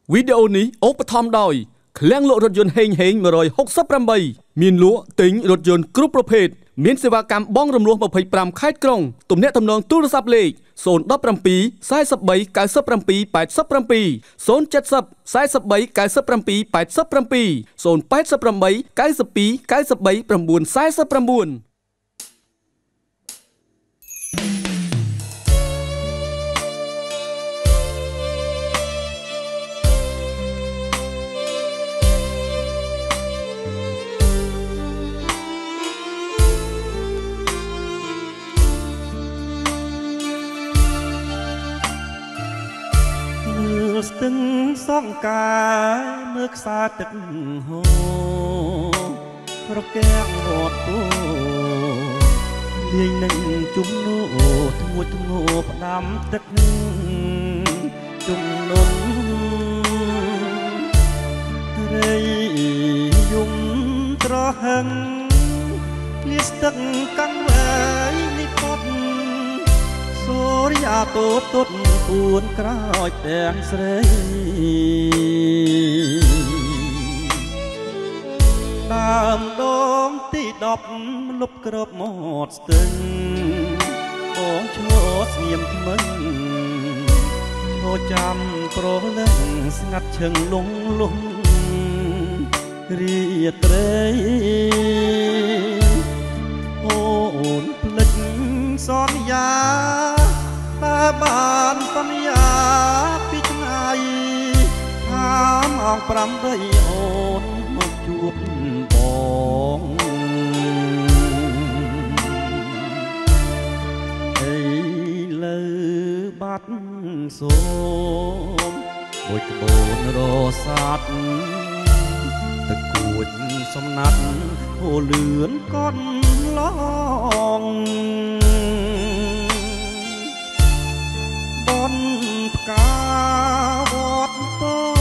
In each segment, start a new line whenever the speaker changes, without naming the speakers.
វីដេអូនេះឧបត្ថម្ភដោយឃ្លាំងលក់រថយន្តហេង168មានលក់ទិញរថយន្តគ្រប់ប្រភេទមានសេវាកម្មបង់រំលោះ25ខេត្តក្រុងទំនាក់ទំនងទូរស័ព្ទលេខ017 43 97 87 070 43 97 87 088 92 93 949
ស្ទឹងសង្កាមើលខ្សាទឹកហូររកាំងវត្តគោលាយនឹងជុំនោធ្ងួចធ្ងោផ្ដាំទឹកជុំនុនត្រីយំត្រហឹងលៀស្ទឹកកាំងវែងនេះពត់សូរិយាតូតុតពួនក្រោយទាំងស្រីដើមដងទី10លុបក្របមាត់ស្ទឹងបងឈ្មោះស្ងៀមថ្មឹងឈរចាំប្រលឹងស្ងាត់ឈឹងលងលងរីត្រីអូនភ្លេចសន្យាតែបានសន្យាពីថ្ងៃថាម៉ោង8អូនមកជួបបងអីលើបាត់សូមមួយក្បូនរសាត់ទឹកគួចសំណាត់ហូរលឿនកត់ឡងបនផ្កាវត្តត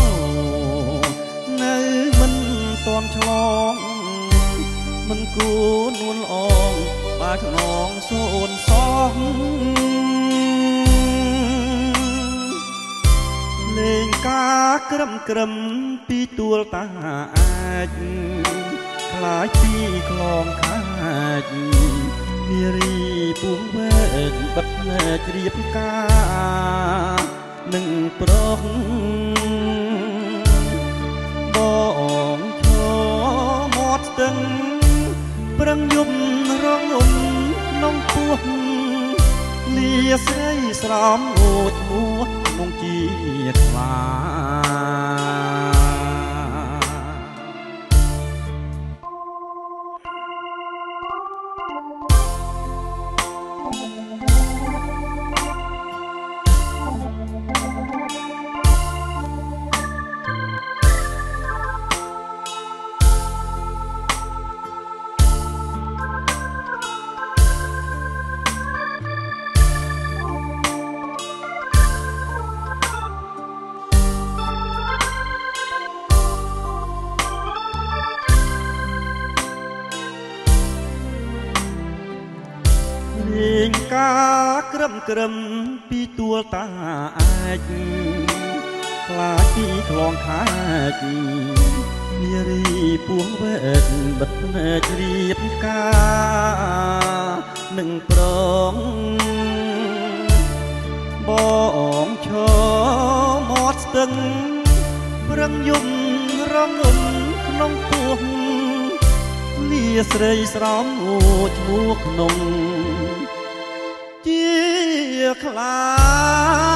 នៅមិនតន់ឆ្លងមិនគួរនួនអងបាខ្នងសូនសងលេងការក្រឹមក្រឹមពីទួលតាអាចខ្លាចពីខ្លងខាចនារីពួងវែកបិទណែជ្រាបការនឹងប្រងបងឈរមាត់ស្ទឹងប្រឹងយំរងំក្នុងពោះលាស្រីស្រោមអូចមួតក្នុងជាខ្លាលេងការក្រឹមក្រឹមពីទួលតាអាចខ្លាចពីខ្លងខាចនារីពួងវែកបិទណែជ្រាបការនឹងប្រងបងឈរមាត់ស្ទឹងប្រឹងយំរងំក្នុងពោះលាស្រីស្រោមអូឈ្មោះក្នុងជាខ្លា